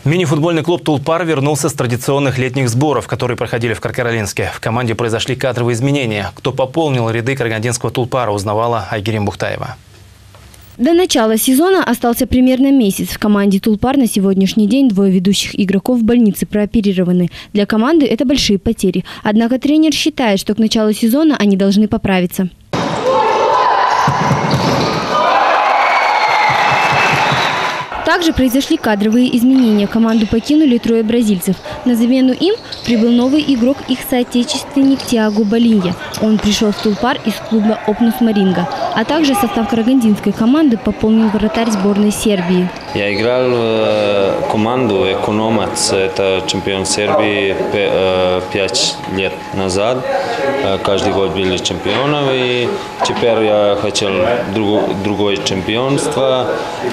Мини-футбольный клуб «Тулпар» вернулся с традиционных летних сборов, которые проходили в Каркаралинске. В команде произошли кадровые изменения. Кто пополнил ряды карагандинского «Тулпара», узнавала Айгерим Бухтаева. До начала сезона остался примерно месяц. В команде «Тулпар» на сегодняшний день двое ведущих игроков в больнице прооперированы. Для команды это большие потери. Однако тренер считает, что к началу сезона они должны поправиться. Также произошли кадровые изменения. Команду покинули трое бразильцев. На замену им прибыл новый игрок, их соотечественник Тиаго Болинья. Он пришел в «Тулпар» из клуба «Опнус Маринга». А также состав карагандинской команды пополнил вратарь сборной Сербии. Я играл в команду «Экономец». Это чемпион Сербии 5 лет назад. Каждый год были чемпионом. И теперь я хотел другое чемпионство,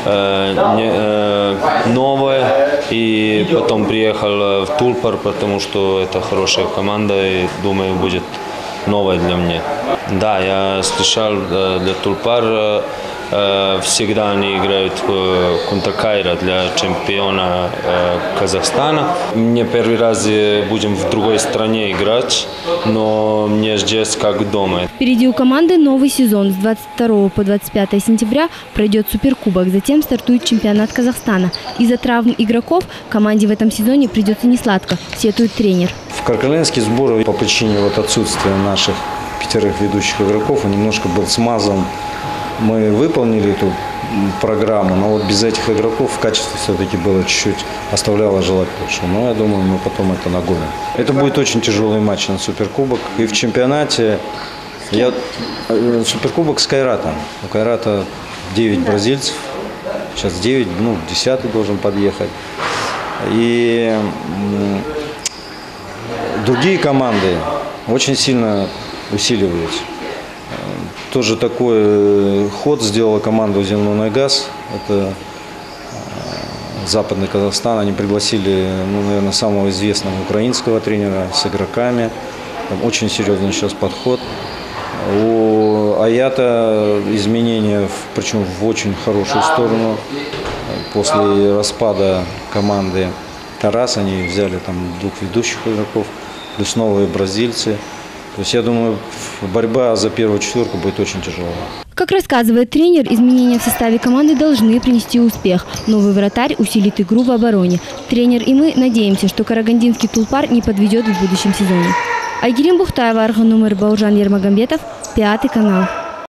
новое. И потом приехал в «Тулпар», потому что это хорошая команда и, думаю, будет новая для меня. Да, я слышал, для «Тулпар» всегда они играют конtra Кайра для чемпиона Казахстана. Мне первый раз будем в другой стране играть, но мне здесь как дома. Впереди у команды новый сезон. С 22 по 25 сентября пройдет Суперкубок, затем стартует чемпионат Казахстана. Из-за травм игроков команде в этом сезоне придется несладко, сетует тренер. В каркаралинский сбор по причине отсутствия наших 5 ведущих игроков он немножко был смазан. Мы выполнили эту программу, но без этих игроков в качестве все-таки было чуть-чуть, оставляло желать лучшего. Но я думаю, мы потом это нагоним. Это будет очень тяжелый матч на Суперкубок. И в чемпионате Суперкубок с Кайратом. У Кайрата 9 бразильцев, сейчас 9, 10 должен подъехать. И другие команды очень сильно усиливаются. Тоже такой ход сделала команда «Земной газ». Это Западный Казахстан. Они пригласили, наверное, самого известного украинского тренера с игроками. Там очень серьезный сейчас подход. У Аята изменения, причем в очень хорошую сторону. После распада команды Тарас они взяли там 2 ведущих игроков, плюс новые бразильцы. То есть, я думаю, борьба за первую четверку будет очень тяжелая. Как рассказывает тренер, изменения в составе команды должны принести успех. Новый вратарь усилит игру в обороне. Тренер и мы надеемся, что карагандинский «Тулпар» не подведет в будущем сезоне. Айгерим Бухтаева, Арганумер Бауржан Ермагамбетов, 5 канал.